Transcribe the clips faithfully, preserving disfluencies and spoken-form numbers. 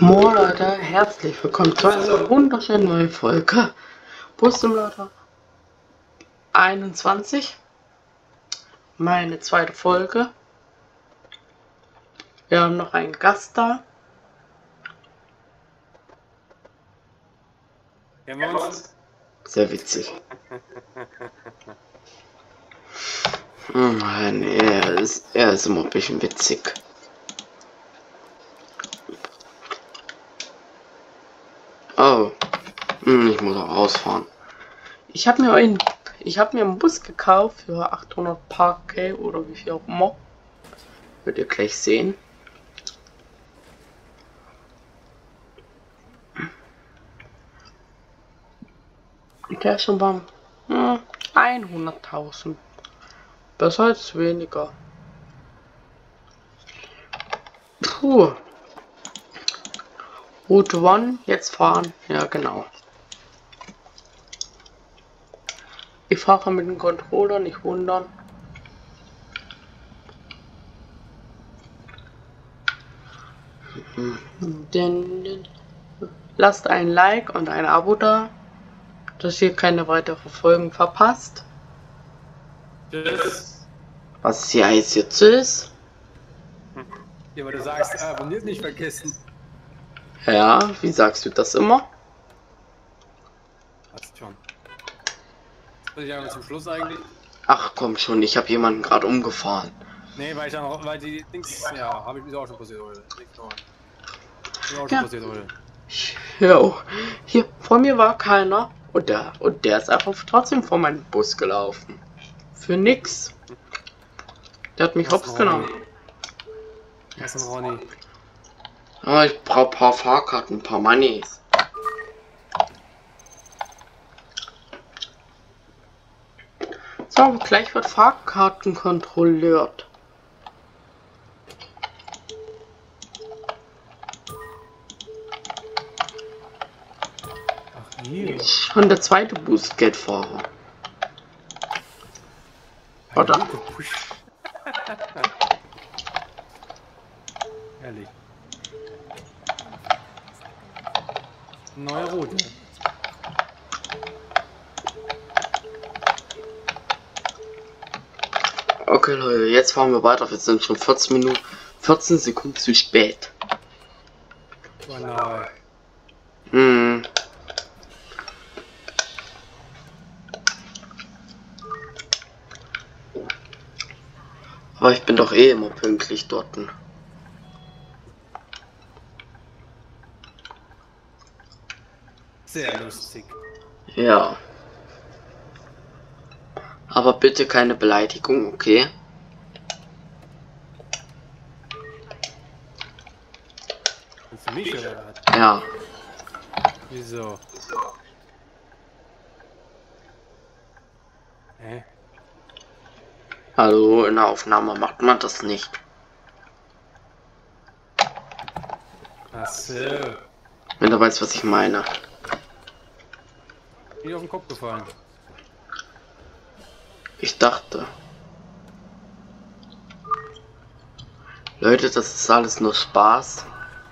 Moin Leute, herzlich willkommen zu einer wunderschönen neuen Folge Bus Simulator einundzwanzig. Meine zweite Folge. Wir haben noch einen Gast da. Kennen wir uns? Sehr witzig. Oh Mann, er ist, er ist immer ein bisschen witzig. Oh, hm, ich muss auch rausfahren. Ich habe mir einen, ich habe mir einen Bus gekauft für achthundert Park oder wie viel auch immer. Wird ihr gleich sehen. Der ist schon beim hm, hunderttausend. Besser als weniger. Puh. Route One, jetzt fahren. Ja, genau. Ich fahre mit dem Controller, nicht wundern. Denn lasst ein Like und ein Abo da, dass ihr keine weiteren Folgen verpasst. Tschüss. Was hier heißt jetzt ist? Ja, aber du sagst, äh, abonniert nicht vergessen. Ja, wie sagst du das immer? Passt schon. Was ich aber zum Schluss eigentlich? Ach komm schon, ich habe jemanden gerade umgefahren. Nee, weil ich dann auch, weil die Dings, ja, habe ich mir auch schon passiert heute. Nichts Neues. Ist auch schon Ja. passiert heute. Ja, hier vor mir war keiner und der und der ist einfach trotzdem vor meinem Bus gelaufen. Für nix. Der hat mich Was hops ein genommen. Was ist ein Ronny? Aber ich brauche ein paar Fahrkarten, ein paar Moneys. So, aber gleich wird Fahrkarten kontrolliert. Ach, hier. Schon der zweite Bußgeldfahrer. Oder? Ehrlich. Neue Route. Okay Leute, jetzt fahren wir weiter. Wir sind schon vierzehn Minuten, vierzehn Sekunden zu spät. Genau. Hm. Aber ich bin doch eh immer pünktlich dort. Sehr lustig. Ja. Aber bitte keine Beleidigung, okay? Willst du mich oder was? Ja. Wieso? Hä? Hallo, in der Aufnahme macht man das nicht. Ach so. Wenn du weißt, was ich meine. Bin auf den Kopf gefallen. Ich dachte. Leute, das ist alles nur Spaß.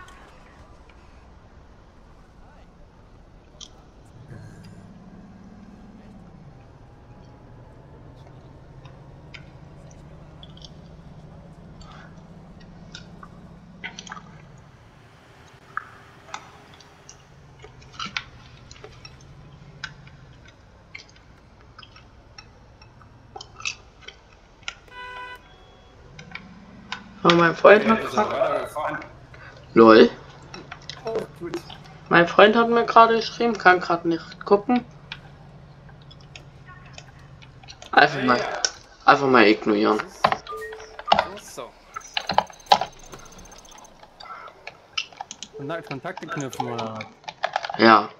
Aber mein Freund hat gerade... Lol. Oh, gut. Mein Freund hat mir gerade geschrieben, kann gerade nicht gucken. Einfach mal, einfach mal ignorieren. So. Kontakt, Kontakte knüpfen oder was? Ja.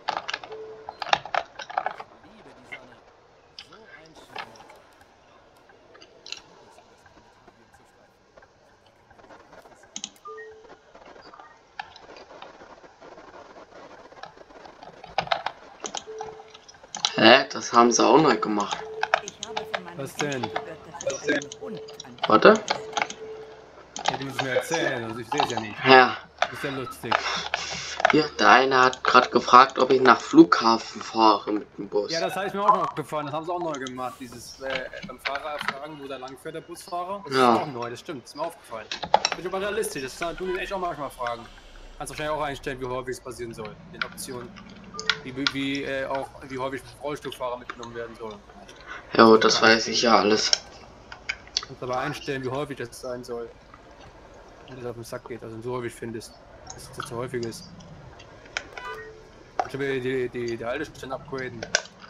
Hä? Das haben sie auch neu gemacht. Was denn? Warte. Ja, die müssen mir erzählen, also ich sehe es ja nicht. Ja. Ist ja lustig. Ja, der eine hat gerade gefragt, ob ich nach Flughafen fahre mit dem Bus. Ja, das habe ich mir auch noch gefallen. Das haben sie auch neu gemacht. Dieses äh, beim Fahrer fragen, wo der lang fährt, der Busfahrer. Das Ja. ist auch neu, das stimmt. Das ist mir aufgefallen. Bin ich aber realistisch. Das tun die echt auch manchmal fragen. Kannst wahrscheinlich auch einstellen, wie häufig es passieren soll. In Optionen. Wie, wie, wie äh, auch wie häufig Rollstuhlfahrer mitgenommen werden sollen. Ja, das weiß ich ja alles. Kannst aber einstellen, wie häufig das sein soll. Wenn das auf den Sack geht, also so häufig findest. Dass das zu häufig ist. Ich will die, die, die Haltestellen upgraden.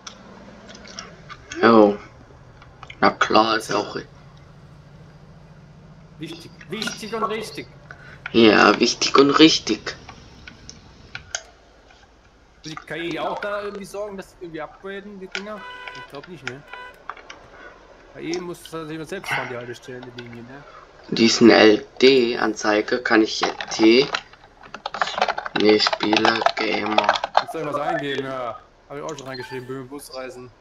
Jo. Na klar, ist auch. Wichtig, wichtig und richtig. Ja, wichtig und richtig. Will die K I auch da irgendwie sorgen, dass sie irgendwie upgraden, die Dinger? Ich glaube nicht, ne? K I muss das natürlich selbst fahren, die Haltestellen, die Linien, ne? Diesen L D-Anzeige kann ich jetzt T. Ne, Spieler, Gamer. Kannst du irgendwas eingeben, ja. Habe ich auch schon reingeschrieben, Böhmen Busreisen.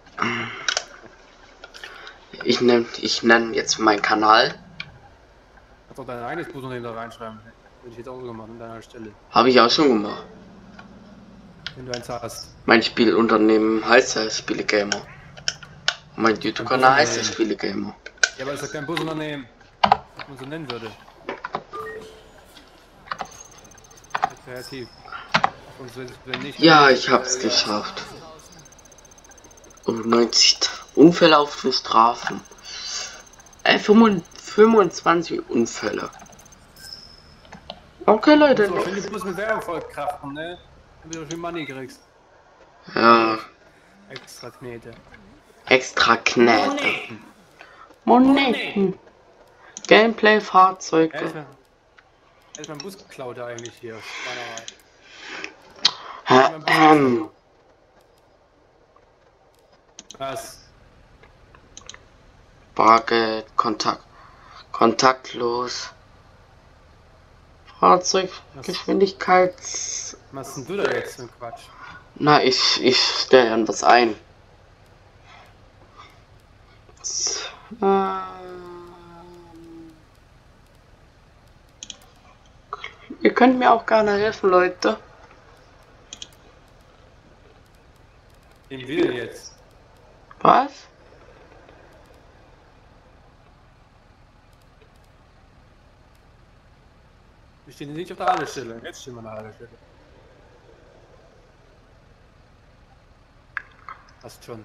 Ich nenne ich nenn jetzt meinen Kanal. Kannst auch dein eigenes Busunternehmen da reinschreiben. Würde ich jetzt auch so gemacht an deiner Stelle. Habe ich auch schon gemacht. Wenn du eins hast. Mein Spielunternehmen heißt ja Spielegamer. Mein YouTube-Kanal heißt ja Spielegamer. Ja, aber es ist ja kein Busunternehmen, was man so nennen würde. Kreativ. Und so ist es nicht. Ja, ich hab's geschafft. Und neunzig Unfälle auf den Strafen. Äh, fünfundzwanzig Unfälle. Okay, Leute. So, wenn du bloß mit Werbung voll krachen, ne? Damit du viel Money kriegst. Ja. Extra Knete. Extra Knete. Moneten. Moneten. Gameplay, Fahrzeug. Er ist mein, er ist mein Bus geklaut eigentlich hier. Ähm. Was? Bargeld, Kontakt. Kontaktlos. Fahrzeuggeschwindigkeits. Was denn du da jetzt für ein Quatsch? Na, ich, ich stelle an was ein. Ähm, ihr könnt mir auch gerne helfen, Leute. Wem will jetzt? Was? Wir stehen nicht auf der Haltestelle. Jetzt stehen wir an der Haltestelle. Passt schon.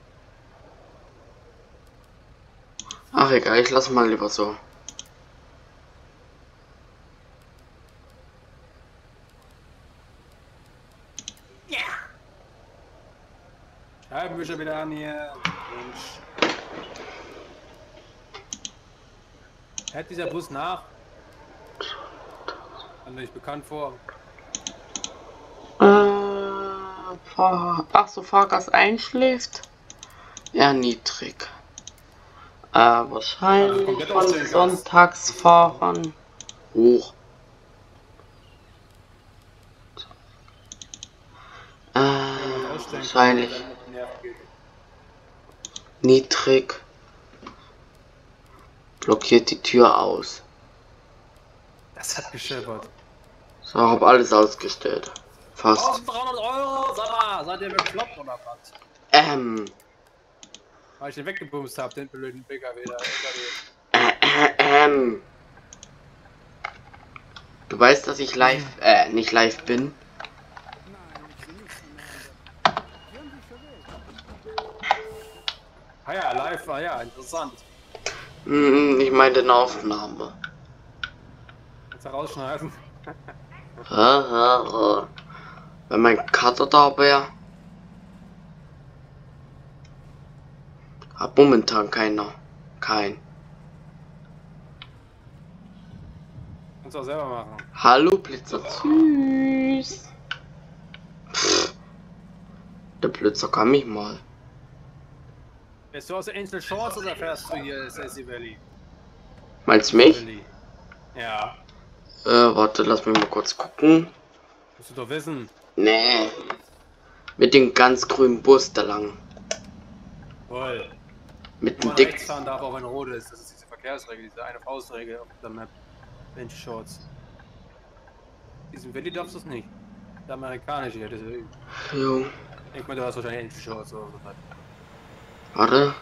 Ach egal, ich lasse mal lieber so. Ja! Scheibenwischer wieder an hier. Mensch. Hält dieser Bus nach? Kommt mir nicht bekannt vor. Äh, Fahr Ach so, Fahrgast einschläft. Ja, niedrig. Äh, wahrscheinlich von Sonntagsfahrern hoch. Äh, wahrscheinlich niedrig. Blockiert die Tür aus. Das hat gescheppert. So, hab alles ausgestellt. Fast. eintausenddreihundert Euro, sag mal, seid ihr bekloppt oder was? Ähm. Weil ich den weggebumst hab, den blöden B K W da. Äh, äh, ähm. Du weißt, dass ich live, äh, nicht live bin. Ah ja, live war ja interessant. Hm, ich meine eine Aufnahme. Kannst du rausschneiden? Ha, ha, ha. Wenn mein Cutter da wäre. Hab momentan keiner. Kein. Kannst du auch selber machen. Hallo Blitzer. Tschüss. Pff. Der Blitzer kann mich mal. Fährst du aus der Angel Shorts oder fährst du hier Sassy Valley? Meinst du mich? Valley. Ja. Äh, warte, lass mich mal kurz gucken. Musst du doch wissen. Nee. Mit dem ganz grünen Bus da lang. Voll. Mit Wenn dem man dick. rechts fahren darf, auch wenn rot ist. Das ist diese Verkehrsregel, diese eine Faustregel auf der Map. Angel Shorts. Diesen Willi darfst du es nicht. Der amerikanische, ja, deswegen. Jo. Ich meine, du hast wahrscheinlich endlich schon so. Warte.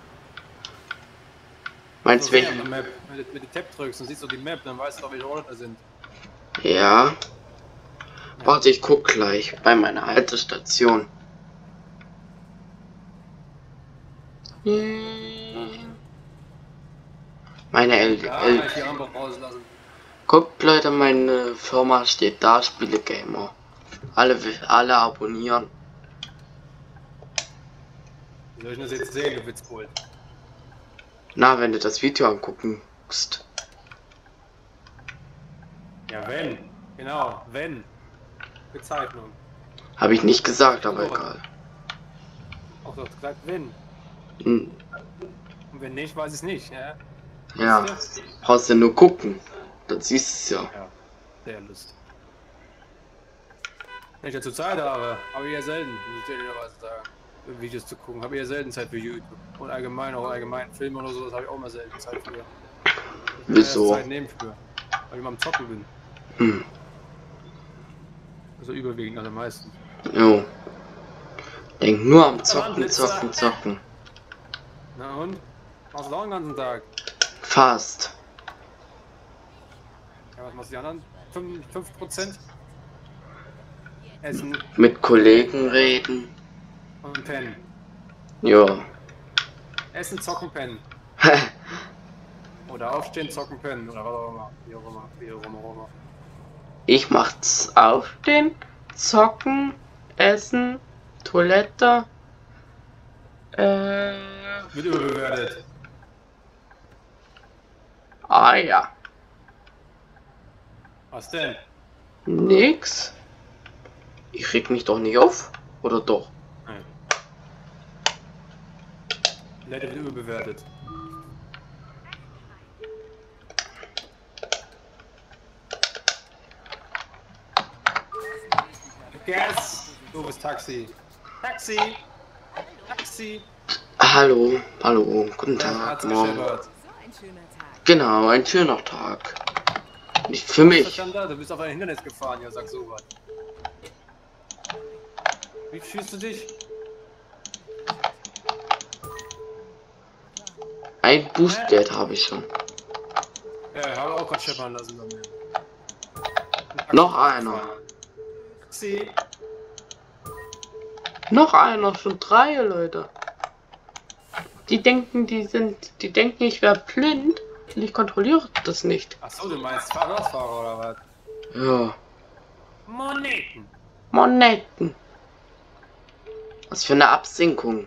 Meinst du welche? Map. Wenn du mit dem Tab drückst und siehst du die Map, dann weißt du doch, welche Orte da sind. Ja. Ja. Warte, ich guck gleich bei meiner Haltestation. Hm. Meine L. Ja, L ich die Armbruch rauslassen. Guckt Leute, meine Firma steht da, Spiele Gamer. Alle, alle abonnieren. Wie soll ich das jetzt sehen, du Witzbold? Na, wenn du das Video anguckst. Ja, wenn. Genau, wenn. Bezeichnung. Habe ich nicht gesagt, aber egal. Auch doch gesagt, wenn. Hm. Und wenn nicht, weiß ich es nicht, ja? Ja, brauchst ja nur gucken. Dann siehst du es ja. Ja, sehr lustig. Wenn ich ja zur Zeit habe, habe ich ja selten, muss ich dir noch was sagen, Videos zu gucken, habe ich ja selten Zeit für YouTube. Und allgemein, auch allgemein Filme oder so, das habe ich auch mal selten Zeit für. Ich muss Wieso? erst Zeit nehmen für, weil ich mal am Zocken bin. Hm. Also überwiegend, also meistens. Jo. Denk nur am Zocken, Zocken, Zocken. Na und? Machst du auch den ganzen Tag? Fast. Ja, was machst du die anderen? fünf Prozent? Essen Mit Kollegen reden. und pennen. Ja. Essen, zocken, pennen. Oder aufstehen, zocken, pennen. Oder was auch immer. Wie auch immer. Wie auch immer. Auch immer. Ich mach's aufstehen, zocken, essen, Toilette. Äh. Wird überbewertet. Ah ja. Was denn? Nix. Ich reg mich doch nicht auf. Oder doch? Nein. Leider wird überbewertet. Gas! Du bist Taxi. Taxi! Taxi! Hallo, hallo, guten Tag, morgen. Genau, ein schöner Tag. Nicht für mich. Da? Du bist auf ein Hindernis gefahren, ja, sag so was. Wie fühlst du dich? Ein Boostgeld habe ich schon. Ja, habe auch gerade scheppern lassen bei mir. Noch einer. Sie. Noch einer, schon drei Leute. Die denken, die sind, die denken, ich wäre blind und ich kontrolliere das nicht. Achso, du meinst Fahrradfahrer oder was? Ja. Moneten. Moneten. Was für eine Absinkung.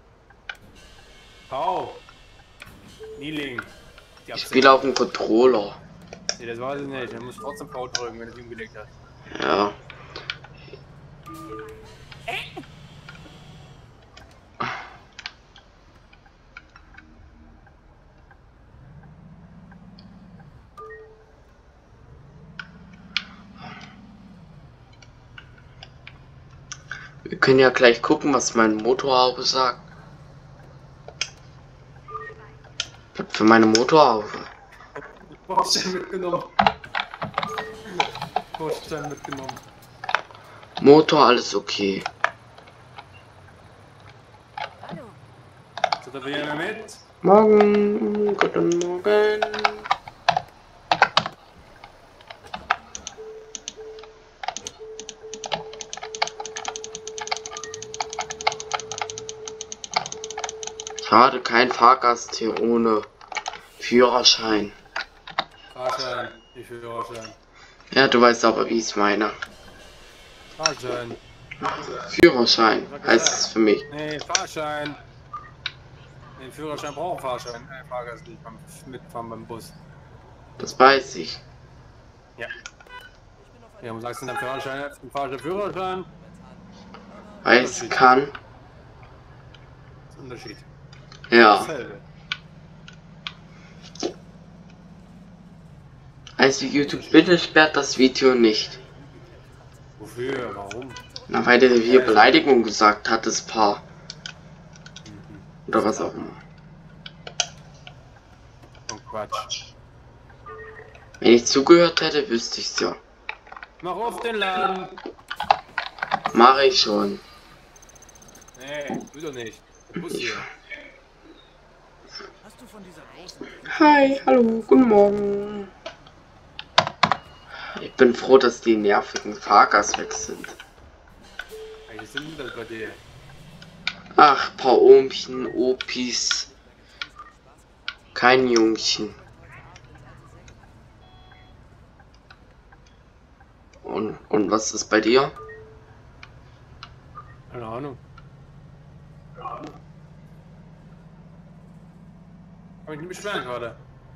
Pau. Nieling. Ich spiele auf dem Controller. Nee, das weiß ich nicht. Er muss trotzdem Pau drücken, wenn er es ihm gelegt hat. Ja. Wir können ja gleich gucken, was mein Motorhaube sagt. Was für meine Motorhaube? Bordstein mitgenommen. Bordstein mitgenommen. Motor, alles okay. So, da will jemand mit? Morgen, guten Morgen. Schade, kein Fahrgast hier ohne Führerschein. Fahrschein, nicht Führerschein. Ja, du weißt aber, wie ich es meine. Fahrschein. Führerschein heißt es für mich. Nee, Fahrschein. Den Führerschein braucht Fahrschein. Nee, Fahrgast nicht beim Mitfahren beim Bus. Das weiß ich. Ja. Ja, und sagst du dann Führerschein, Fahrschein, Führerschein? Weil es kann. Das ist ein Unterschied. Ja. Dasselbe. Also YouTube, bitte sperrt das Video nicht. Wofür? Warum? Na, weil der hier Beleidigung gesagt hat, das Paar. Oder was auch immer. Oh Quatsch. Wenn ich zugehört hätte, wüsste ich's ja. Mach auf den Laden. Mache ich schon. Nee, will doch nicht. Der Bus hier. Hast du von dieser großen Hi, hallo, guten Morgen. Ich bin froh, dass die nervigen Fahrgast weg sind. Welche sind denn das bei dir? Ach, paar Ohmchen, Opis. Kein Jungchen. Und, und was ist bei dir? Keine Ahnung. Kann ich nicht beschweren gerade.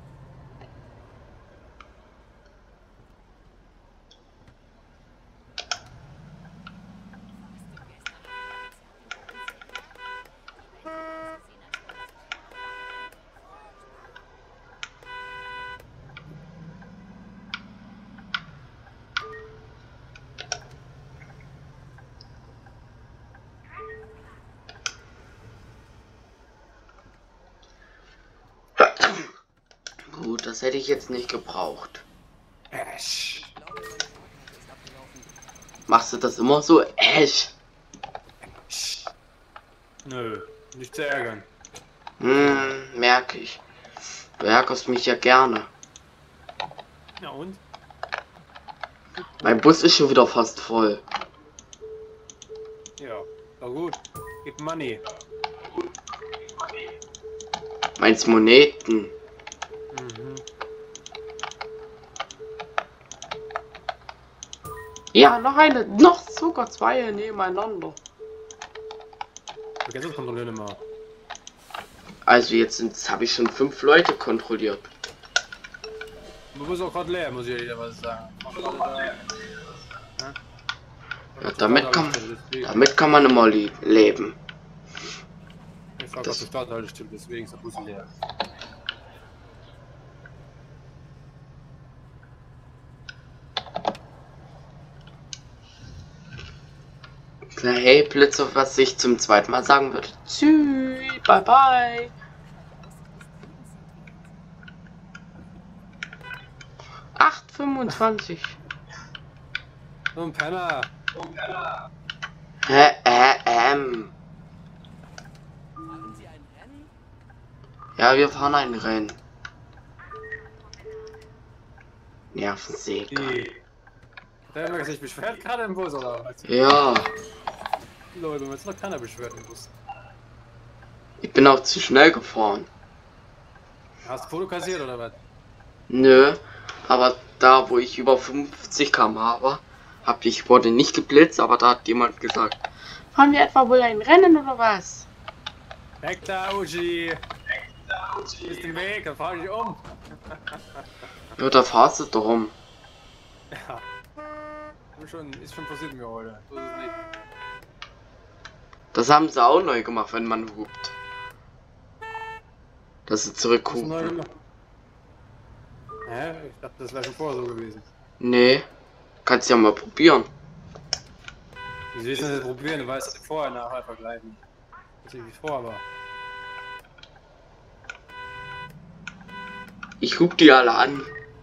Gut, das hätte ich jetzt nicht gebraucht. Äsch. Machst du das immer so? Äsch. Nö, nicht zu ärgern. Hm, merke ich. Du ärgerst mich ja gerne. Na und? Mein Bus ist schon wieder fast voll. Ja, war gut. Gib Money. Meins Moneten. Mhm. Ja, noch eine, noch sogar zwei nebeneinander. Vergiss das Kontrollieren immer. Also jetzt, jetzt habe ich schon fünf Leute kontrolliert. Du bist auch gerade leer, muss ich dir was sagen. Mach gerade da. Ja? Ja, damit kann, damit kann man immer le leben. Ich frage, ob Das- du Starthaltestelle, deswegen ist der Bus leer. Na, hey, Blitzer, was ich zum zweiten Mal sagen würde. Tschüss, bye bye. acht fünfundzwanzig. So ein Penner. Hä, äh, ähm. Fahren Sie ein Rennen? Ja, wir fahren ein Rennen. Nervensäge. Die. Der hat sich beschwert gerade im Bus, oder was? Ja, Leute, jetzt noch keiner beschwert im Bus. ich bin auch zu schnell gefahren. Hast du Foto kassiert oder was? Nö, aber da, wo ich über fünfzig Kilometer pro Stunde war, hab ich wurde nicht geblitzt, aber da hat jemand gesagt, fahren wir etwa wohl ein Rennen oder was? Weg da, Uji! Du bist im Weg, dann fahr ich um. Ja, da fahrst du doch um. Ja. Ist schon, ist schon passiert mir heute. So ist es nicht. Das haben sie auch neu gemacht, wenn man hupt. Dass sie Hast du neu zurückhupen. gemacht? Hä? Ich dachte, das wäre schon vorher so gewesen. Nee, kannst ja mal probieren. Wie willst du das jetzt probieren? Du weißt, dass die vorher nachher vergleichen. Das ist wie es vorher war. Ich hub die alle an.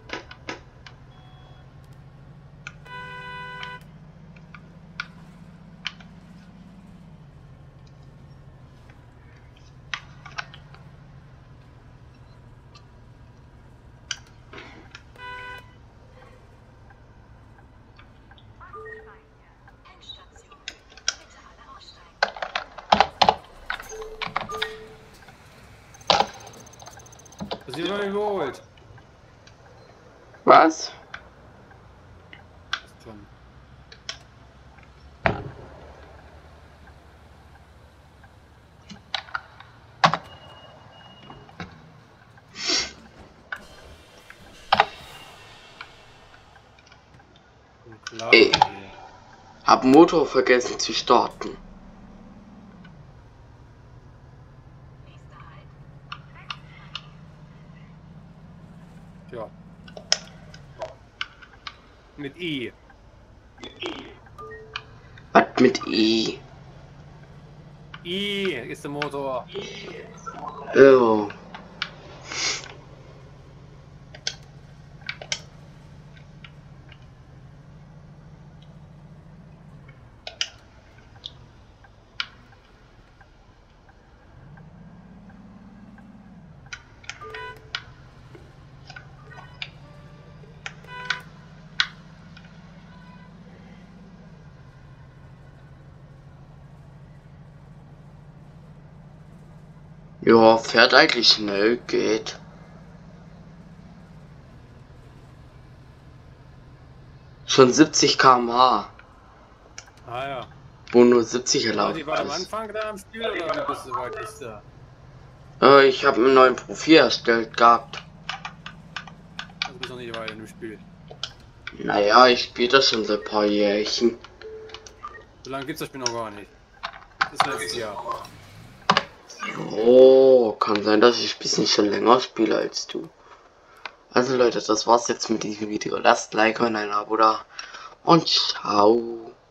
Das ist noch nicht geholt. Was? Ist schon. Klar. Ey. Hab Motor vergessen zu starten. Ja. Mit I. Was mit I? I ist der Motor. Oh. Ja, fährt eigentlich schnell, geht. Schon siebzig Kilometer pro Stunde. Ah ja. Wo nur siebzig War erlaubt die war am ist. Anfang da am Spiel oder wie bist du weit bist du? Äh, ich habe einen neuen Profil erstellt gehabt. Also bist noch nicht weit im Spiel. Naja, ich spiele das schon seit ein paar Jährchen. So lange gibt's das Spiel noch gar nicht. Das ist letztes Jahr. Oh, kann sein, dass ich ein bisschen schon länger spiele als du. Also Leute, das war's jetzt mit diesem Video. Lasst Like und ein Abo da. Und ciao.